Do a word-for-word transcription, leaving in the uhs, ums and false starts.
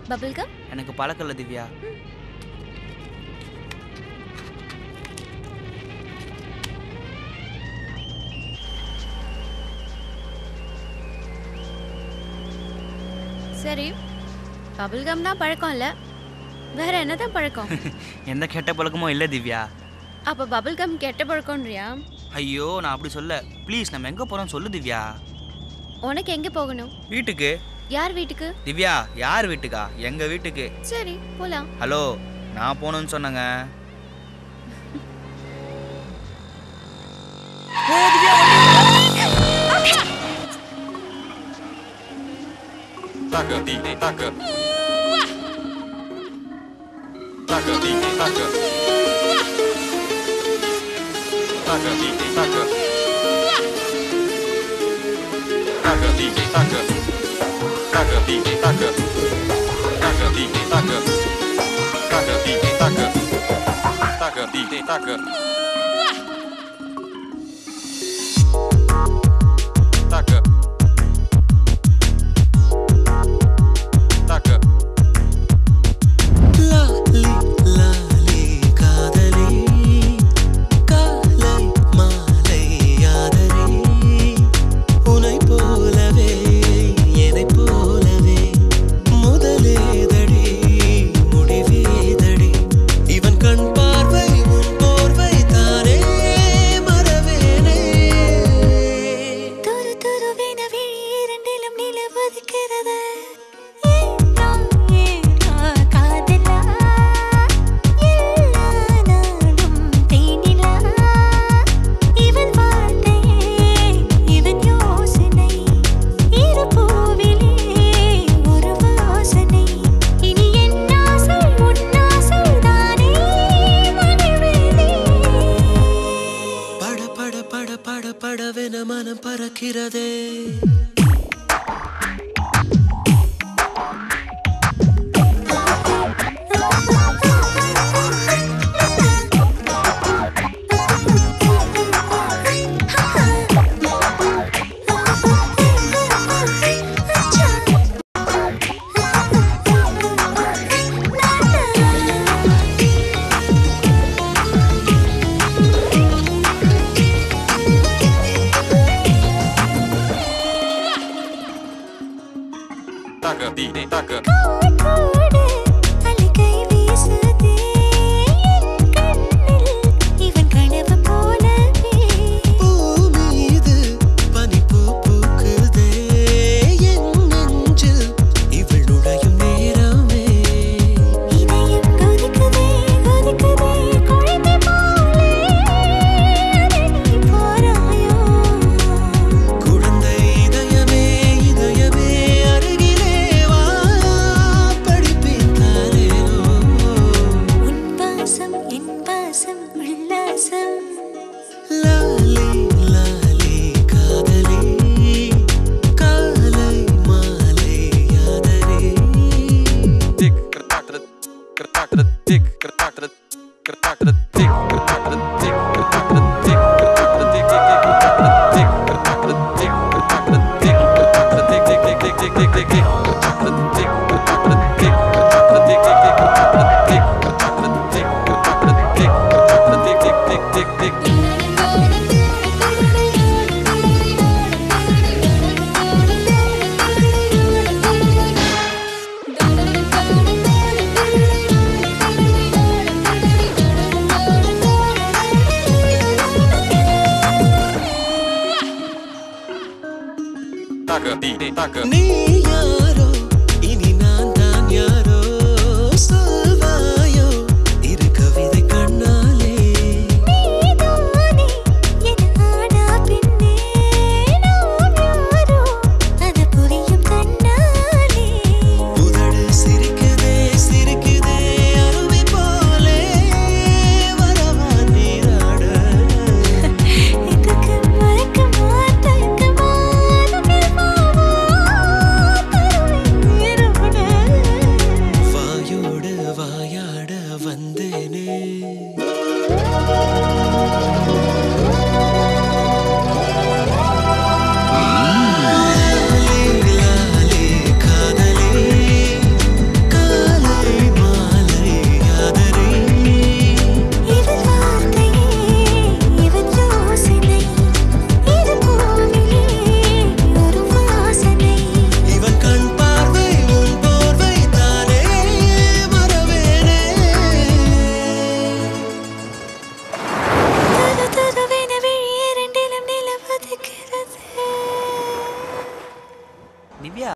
Bubble gum எனக்கு பழக்கம் இல்ல திவ்யா. சரி, பபிள் கம் தான் பழக்கம் இல்ல, வேற என்னதான் பழக்கம்? எந்த கெட்ட பழக்கமும் இல்ல திவ்யா. அப்ப பபிள் கம் கெட்ட பழக்கம்ன்றியா? ஐயோ நான் அப்படி சொல்ல. ப்ளீஸ் நம்ம எங்க போறோம் சொல்லு திவ்யா. உனக்கு எங்க போகணும்? வீட்டுக்கு. யார் வீட்டுக்கு? திவ்யா யார் வீட்டுக்கா? எங்க வீட்டுக்கு. சரி போலாம். ஹலோ நான் போகணும்னு சொன்னங்க. 大哥弟大哥大哥弟大哥大哥弟大哥大哥弟大哥大哥弟大哥大哥弟大哥大哥弟大哥大哥弟大哥大哥 நீ